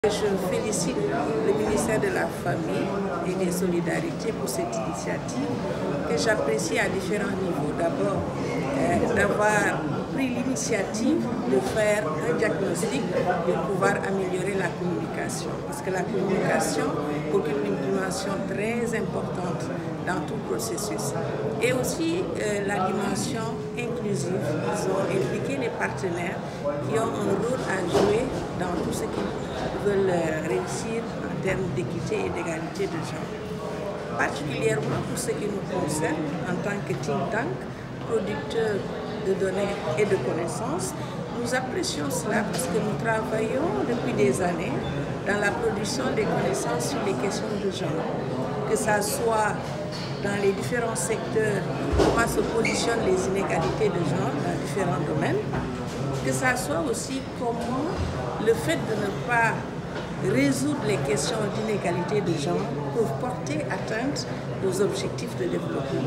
Je félicite le ministère de la Famille et des Solidarités pour cette initiative que j'apprécie à différents niveaux. D'abord, d'avoir pris l'initiative de faire un diagnostic pour pouvoir améliorer la communication. Parce que la communication occupe une dimension très importante dans tout processus. Et aussi la dimension inclusive. Ils ont impliqué les partenaires qui ont un rôle à jouer dans tout ce qu'ils veulent réussir en termes d'équité et d'égalité de genre. Particulièrement pour ce qui nous concerne en tant que think tank, producteur de données et de connaissances, nous apprécions cela parce que nous travaillons depuis des années dans la production des connaissances sur les questions de genre. Que ça soit dans les différents secteurs, comment se positionnent les inégalités de genre dans différents domaines, que ça soit aussi comment le fait de ne pas résoudre les questions d'inégalité de genre pour porter atteinte aux objectifs de développement.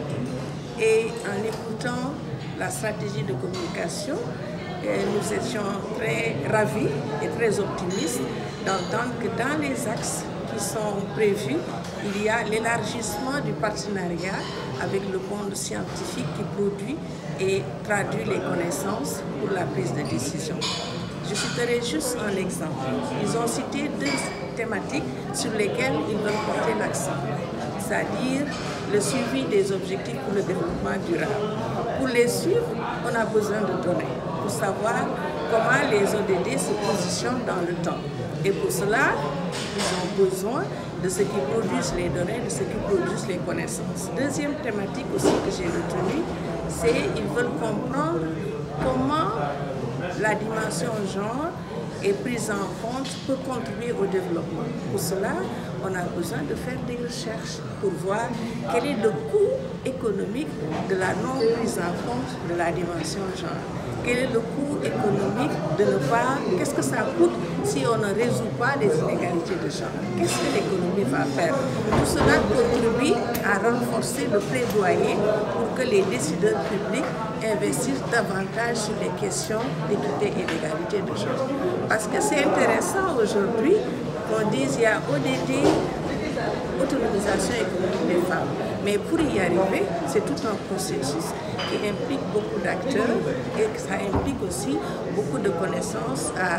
Et en écoutant la stratégie de communication, nous étions très ravis et très optimistes d'entendre que dans les axes qui sont prévus, il y a l'élargissement du partenariat avec le monde scientifique qui produit et traduit les connaissances pour la prise de décision. Je citerai juste un exemple. Ils ont cité deux thématiques sur lesquelles ils veulent porter l'accent, c'est-à-dire le suivi des objectifs pour le développement durable. Pour les suivre, on a besoin de données pour savoir comment les ODD se positionnent dans le temps. Et pour cela, ils ont besoin de ce qui produisent les données, de ce qui produisent les connaissances. Deuxième thématique aussi que j'ai retenue, c'est qu'ils veulent comprendre comment la dimension genre est prise en compte peut contribuer au développement. Pour cela, on a besoin de faire des recherches pour voir quel est le coût économique de la non-prise en compte de la dimension genre. Quel est le coût économique de ne pas... Qu'est-ce que ça coûte si on ne résout pas les inégalités de genre? Qu'est-ce que l'économie va faire? Tout cela contribue à renforcer le plaidoyer pour que les décideurs publics investissent davantage sur les questions d'équité et d'égalité de genre. Parce que c'est intéressant aujourd'hui qu'on dise qu'il y a ODD, autonomisation économique des femmes. Mais pour y arriver, c'est tout un processus qui implique beaucoup d'acteurs et ça implique aussi beaucoup de connaissances à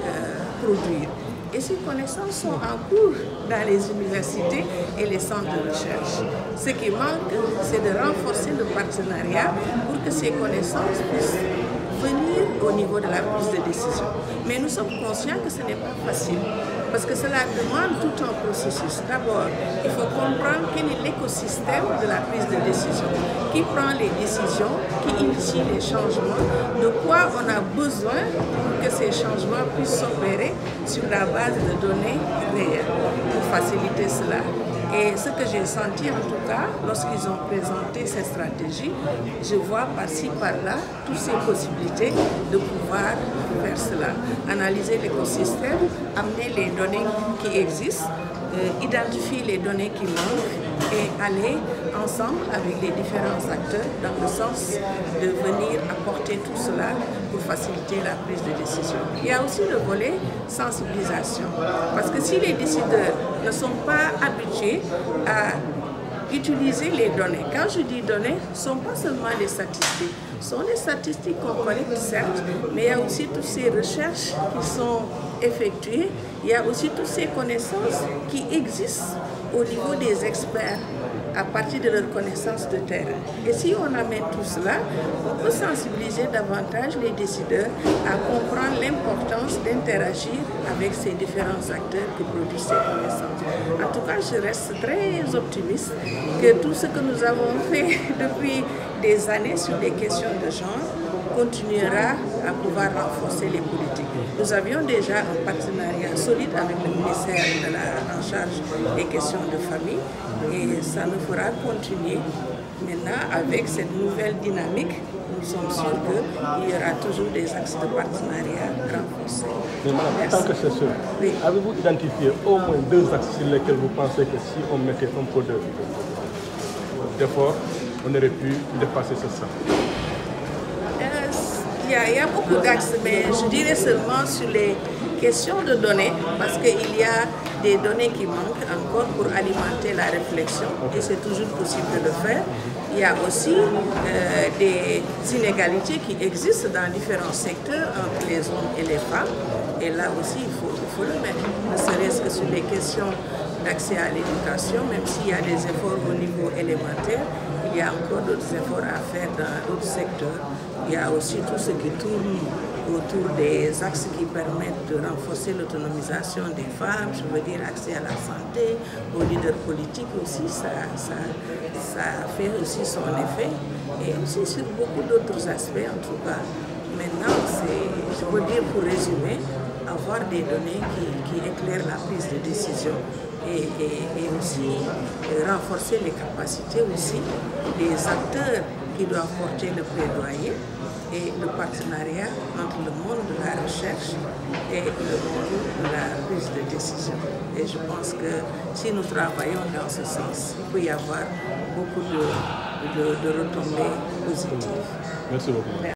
produire. Et ces connaissances sont en cours dans les universités et les centres de recherche. Ce qui manque, c'est de renforcer le partenariat pour que ces connaissances puissent venir au niveau de la prise de décision. Mais nous sommes conscients que ce n'est pas facile, parce que cela demande tout un processus. D'abord, il faut comprendre quel est l'écosystème de la prise de décision, qui prend les décisions, qui initie les changements, de quoi on a besoin pour que ces changements puissent s'opérer sur la base de données réelles, pour faciliter cela. Et ce que j'ai senti en tout cas, lorsqu'ils ont présenté cette stratégie, je vois par-ci, par-là, toutes ces possibilités de pouvoir faire cela. Analyser l'écosystème, amener les données qui existent, identifier les données qui manquent et aller ensemble avec les différents acteurs dans le sens de venir apporter tout cela pour faciliter la prise de décision. Il y a aussi le volet sensibilisation, parce que si les décideurs ne sont pas habitués à utiliser les données, quand je dis données, ce ne sont pas seulement les statistiques, ce sont les statistiques qu'on collecte certes, mais il y a aussi toutes ces recherches qui sont effectuées, il y a aussi toutes ces connaissances qui existent au niveau des experts à partir de leurs connaissances de terrain. Et si on amène tout cela, on peut sensibiliser davantage les décideurs à comprendre l'importance d'interagir avec ces différents acteurs qui produisent ces connaissances. En tout cas, je reste très optimiste que tout ce que nous avons fait depuis des années sur les questions de genre continuera à pouvoir renforcer les politiques. Nous avions déjà un partenariat solide avec le ministère en charge des questions de famille et ça nous fera continuer. Maintenant, avec cette nouvelle dynamique, nous sommes sûrs qu'il y aura toujours des axes de partenariat renforcés. Mais madame, en tant que chercheur, oui, avez-vous identifié au moins deux axes sur lesquels vous pensez que si on mettait un peu d'effort, on aurait pu dépasser ce ça? Il y a beaucoup d'axes, mais je dirais seulement sur les question de données, parce qu'il y a des données qui manquent encore pour alimenter la réflexion, et c'est toujours possible de le faire. Il y a aussi des inégalités qui existent dans différents secteurs entre les hommes et les femmes, et là aussi il faut le mettre, ne serait-ce que sur les questions d'accès à l'éducation, même s'il y a des efforts au niveau élémentaire, il y a encore d'autres efforts à faire dans d'autres secteurs. Il y a aussi tout ce qui tourne autour des axes qui permettent de renforcer l'autonomisation des femmes, je veux dire accès à la santé, aux leaders politiques aussi, ça fait aussi son effet, et aussi sur beaucoup d'autres aspects en tout cas. Maintenant, je veux dire pour résumer, avoir des données qui éclairent la prise de décision et aussi renforcer les capacités aussi des acteurs qui doivent porter le plaidoyer et le partenariat entre le monde de la recherche et le monde de la prise de décision. Et je pense que si nous travaillons dans ce sens, il peut y avoir beaucoup de retombées positives. Merci beaucoup.